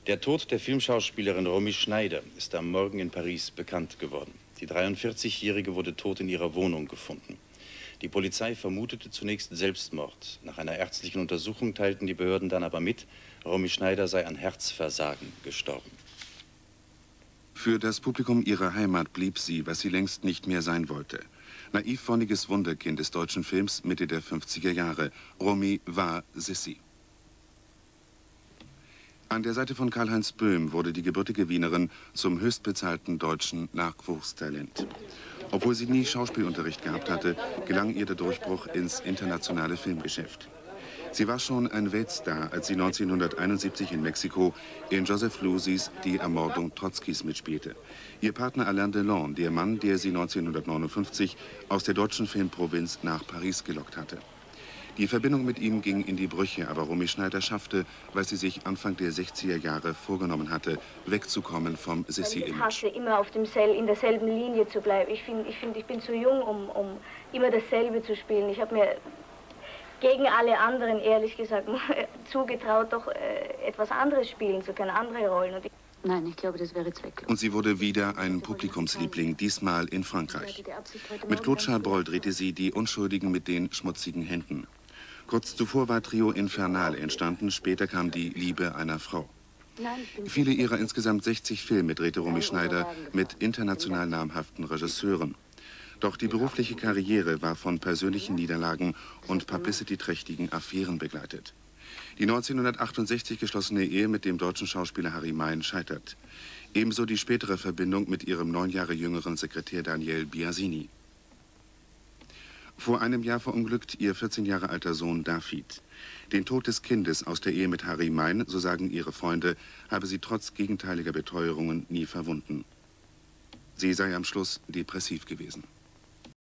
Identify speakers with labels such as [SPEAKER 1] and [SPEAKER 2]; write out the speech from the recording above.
[SPEAKER 1] Der Tod der Filmschauspielerin Romy Schneider ist am Morgen in Paris bekannt geworden. Die 43-Jährige wurde tot in ihrer Wohnung gefunden. Die Polizei vermutete zunächst Selbstmord. Nach einer ärztlichen Untersuchung teilten die Behörden dann aber mit, Romy Schneider sei an Herzversagen gestorben.
[SPEAKER 2] Für das Publikum ihrer Heimat blieb sie, was sie längst nicht mehr sein wollte. Naiv-wonniges Wunderkind des deutschen Films Mitte der 50er Jahre. Romy war Sissi. An der Seite von Karl-Heinz Böhm wurde die gebürtige Wienerin zum höchstbezahlten deutschen Nachwuchstalent. Obwohl sie nie Schauspielunterricht gehabt hatte, gelang ihr der Durchbruch ins internationale Filmgeschäft. Sie war schon ein Weltstar, als sie 1971 in Mexiko in Joseph Losey's Die Ermordung Trotzkis mitspielte. Ihr Partner Alain Delon, der Mann, der sie 1959 aus der deutschen Filmprovinz nach Paris gelockt hatte. Die Verbindung mit ihm ging in die Brüche, aber Romy Schneider schaffte, was sie sich Anfang der 60er Jahre vorgenommen hatte, wegzukommen vom Sissi-Image.
[SPEAKER 3] Ich hasse immer in derselben Linie zu bleiben. Ich bin zu jung, um immer dasselbe zu spielen. Ich habe mir gegen alle anderen, ehrlich gesagt, zugetraut, doch etwas anderes spielen zu können, andere Rollen.
[SPEAKER 4] Nein, ich glaube, das wäre zwecklos.
[SPEAKER 2] Und sie wurde wieder ein Publikumsliebling, diesmal in Frankreich. Mit Claude Chabrol drehte sie Die Unschuldigen mit den schmutzigen Händen. Kurz zuvor war Trio Infernal entstanden, später kam Die Liebe einer Frau. Viele ihrer insgesamt 60 Filme drehte Romy Schneider mit international namhaften Regisseuren. Doch die berufliche Karriere war von persönlichen Niederlagen und publicity-trächtigen Affären begleitet. Die 1968 geschlossene Ehe mit dem deutschen Schauspieler Harry Mein scheitert. Ebenso die spätere Verbindung mit ihrem 9 Jahre jüngeren Sekretär Daniel Biasini. Vor einem Jahr verunglückt ihr 14 Jahre alter Sohn David. Den Tod des Kindes aus der Ehe mit Harry Mein, so sagen ihre Freunde, habe sie trotz gegenteiliger Beteuerungen nie verwunden. Sie sei am Schluss depressiv gewesen.